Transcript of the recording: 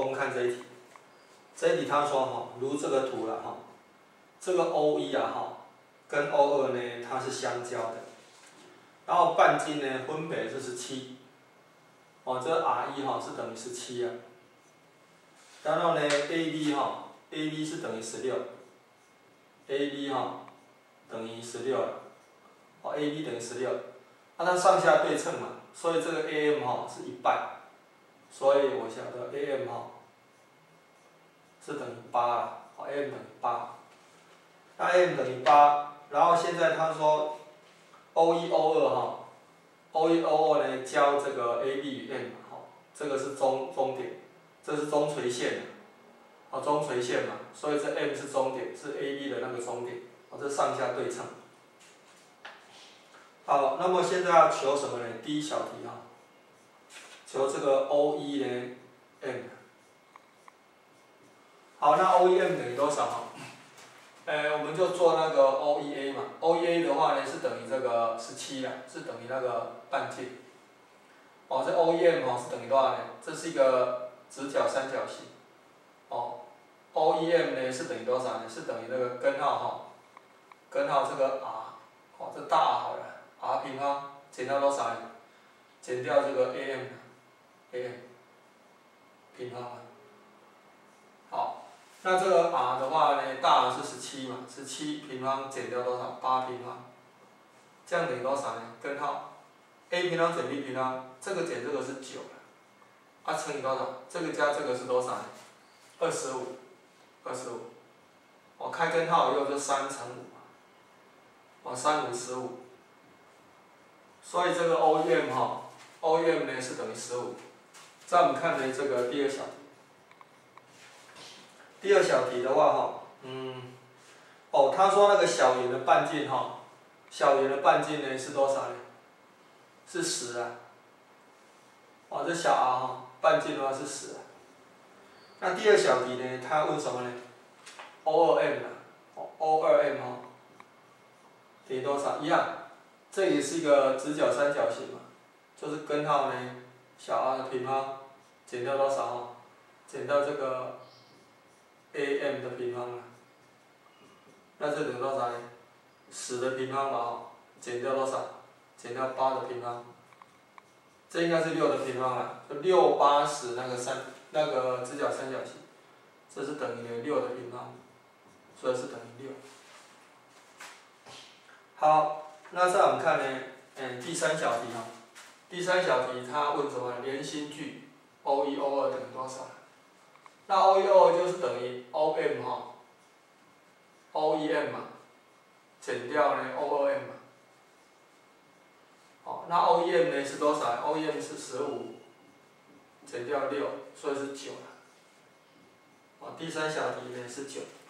我们看这一题，这一题他说哈，如这个图了哈，这个 O1啊哈，跟 O2呢它是相交的，然后半径呢分别是17，哦，这 R1哈是等于17啊，然后呢 AB 哈 ，AB 是等于16，AB 哈等于16了，哦 AB 等于16，那它上下对称嘛，所以这个 AM 哈是1半，所以我晓得 AM 哈是等于8啊，哦 AM 等于8，那 AM 等于8，然后现在他说 O1 O2哈 ，O1 O2呢交这个 AB 与 M 哈，这个是中点，这是中垂线，哦中垂线嘛，所以这 M 是中点，是 AB 的那个中点，哦这上下对称。好，那么现在要求什么呢？第一小题哈，求这个 O1 呢 M。好，那 O1M 等于多少哈？我们就做那个 O1A 嘛。O1A 的话呢是等于这个17啦，是等于那个半径。哦，这 O1M 哦是等于多少呢？这是一个直角三角形。哦 ，O1M 呢是等于多少呢？是等于那个根号哈，根号这个 R， 哦这大 R 好了 ，R 平方减掉多少呢？减掉这个 AM 平方嘛。好。那这个 R 的话呢，大 R 是17嘛，17平方减掉多少？8平方，这样等于多少呢？根号 A 平方减 B 平方，这个减这个是9了，啊乘以多少？这个加这个是多少呢？25，我开根号以后就3乘5嘛，哦3、5、15，所以这个 O1M 哈 ，O1M 呢是等于15。再我们看呢这个第二小题。第二小题的话哈，他说那个小圆的半径哈，小圆的半径呢是多少呢？是10啊。哦，这小 r 哈，半径的话是10啊。那第二小题呢，他问什么呢 ？O2M 啊，O2M 哈，等于多少？一样，这也是一个直角三角形嘛，就是根号呢，小 r 的平方减掉多少哈？减掉这个 AM 的平方啊，那这等于多少呢？10的平方嘛，减掉多少？减掉8的平方，这应该是6的平方了，就6、8、10那个直角三角形，这是等于6的平方，所以是等于6。好，那再我们看呢，第三小题哈，第三小题它问什么？连心距 O1、O2等于多少？那 O1、O2就是等于 OM 哈 ，O1M 嘛，减掉呢 O2M 嘛。好，那 O1M 呢是多少 ？O1M 是15，减掉6，所以是9了。第三小题呢是9。